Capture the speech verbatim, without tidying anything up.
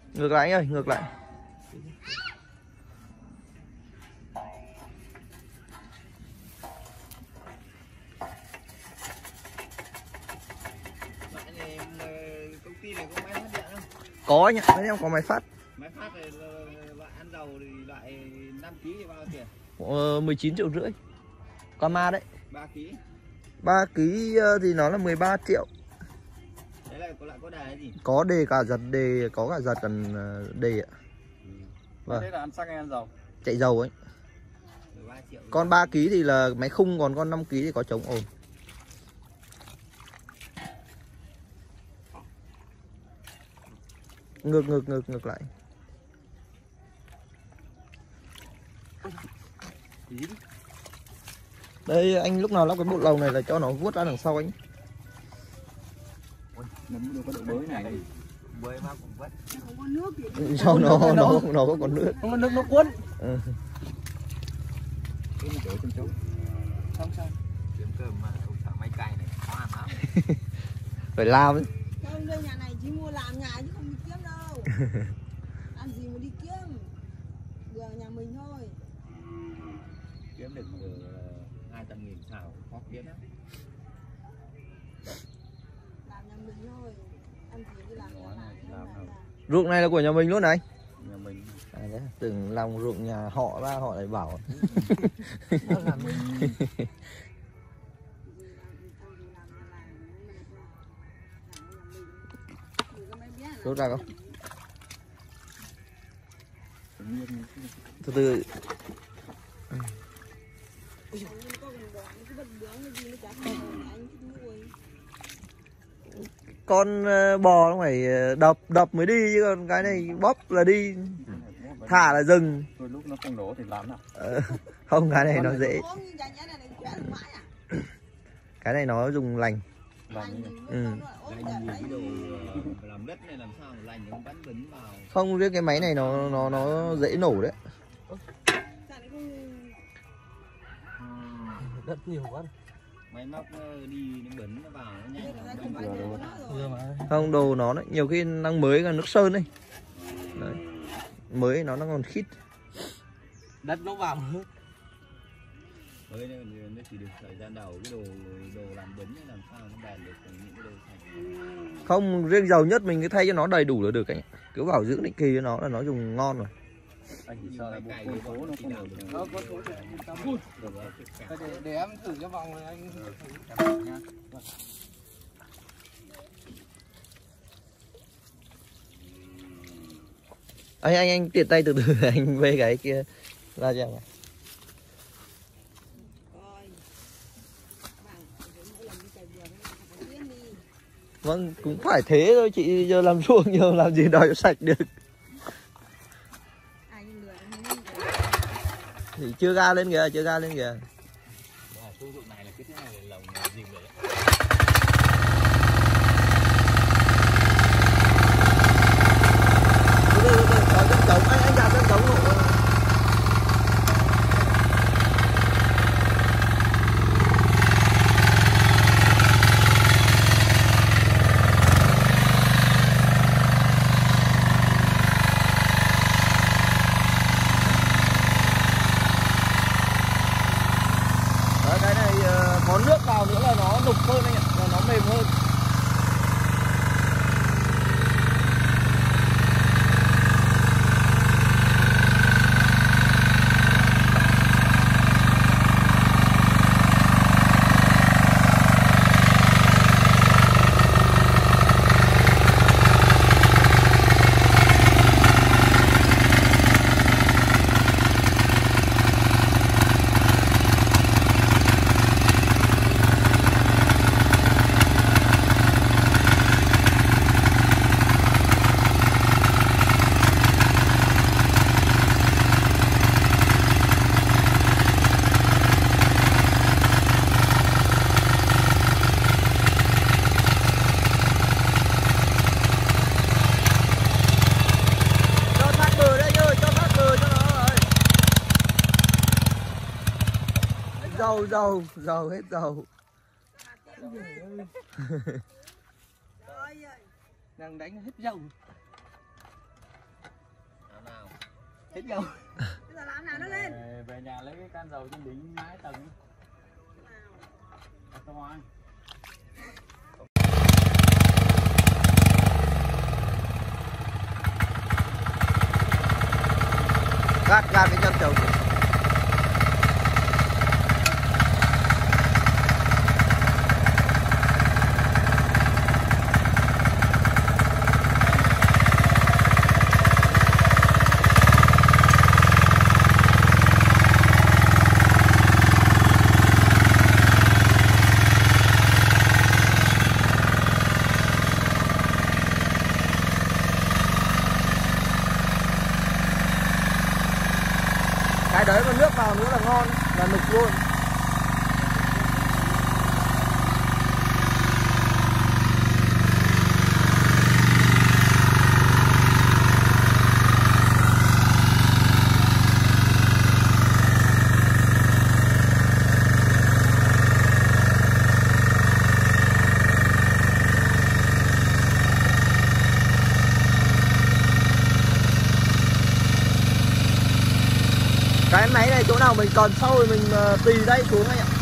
Ngược lại anh ơi, ngược lại. Công ty này có máy phát điện không? Có anh ạ, em có máy phát. Máy phát này loại ăn dầu thì loại năm ký thì bao tiền? Ờ, mười chín triệu rưỡi. Kama đấy. ba ký. ba ký thì nó là mười ba triệu. Đấy là có loại có đề gì? Có đề cả giật đề, có cả giật cần đề ạ. Ừ. Vâng. Đấy là ăn xăng hay ăn dầu? Chạy dầu ấy. mười ba triệu. Con ba ký thì là máy khung, còn con năm ký thì có chống ồn. Ngược ngược ngược ngược lại. Đây anh lúc nào lắp cái bộ lồng này là cho nó vuốt ra đằng sau anh. Nấm đâu có độ bới này. Bơi mà cũng vất. Không có nước thì Sao nó nó nó, nó có còn nước. Không có nước nó cuốn. Ừ. Cái chỗ trong chỗ. Xong xong. Kiếm cơm mà ông thợ máy cày này khó ăn lắm. Phải làm ấy. không, đây nhà này chỉ mua làm nhà chứ không đi kiếm đâu. Ăn gì mà đi kiếm. Vừa nhà mình thôi. Kiếm được hai trăm nghìn xào khó kiếm lắm. Làm nhà mình thôi. Ăn gì đi làm nhà Làm làm. Ruộng này là của nhà mình luôn này. Nhà mình. À, đấy, tưởng lòng ruộng nhà họ ra họ lại bảo. Rút ra không? Từ từ. Con bò nó phải đập đập mới đi chứ còn cái này bóp là đi, thả là dừng. Đôi lúc nó không nổ thì làm nào. Ờ, không, cái này nó dễ. Cái này nó dùng lành. Lành. Ừ. Lành cái đồ làm đất này làm sao mà lành nó bắn bấn vào. Không, riêng cái máy này nó nó nó dễ nổ đấy. Đất nhiều quá. Máy móc đi nó bẩn nó vào nó nhanh. Không, đồ nó đấy, nhiều khi đang mới là nước sơn đấy. Đấy. Mới nó nó còn khít. Đất nó vào nước. Mới nó chỉ được thời gian đầu cái đồ đồ làm bẩn làm sao nó bền được những cái đồ sạch. Không, riêng dầu nhất mình cứ thay cho nó đầy đủ là được anh. Cứ bảo dưỡng định kỳ cho nó là nó dùng ngon rồi. Anh chỉ sợ là bộ con phố nó không được. Nó có số thì anh tâm. Để để em thử cái vòng này anh thử nha. Anh anh anh tiện tay từ từ anh về cái kia ra cho em. Vâng, cũng phải thế thôi chị, giờ làm ruộng nhiều làm gì đòi cho sạch được. Thì chưa ga lên kìa, chưa ga lên kìa. Phương dụng này là cái thứ này là lồng dìm rồi đấy. Từ từ, từ từ, có chân trống, anh anh đặt chân trống hộ. Cái này có nước vào nữa là nó đục hơn anh ạ, là nó mềm hơn. Dầu dầu dầu hết dầu. Đang đánh hết dầu. Hết dầu. Bây giờ làm nào nó lên. Về, về nhà lấy cái can dầu trên đỉnh mái tầng. Đặt ra ngoài. Gạt gạt cái chân trống. Cái đấy mà nước vào nữa là ngon, là nực luôn. Cái máy này chỗ nào mình còn sâu thì mình uh, tì tay xuống anh ạ.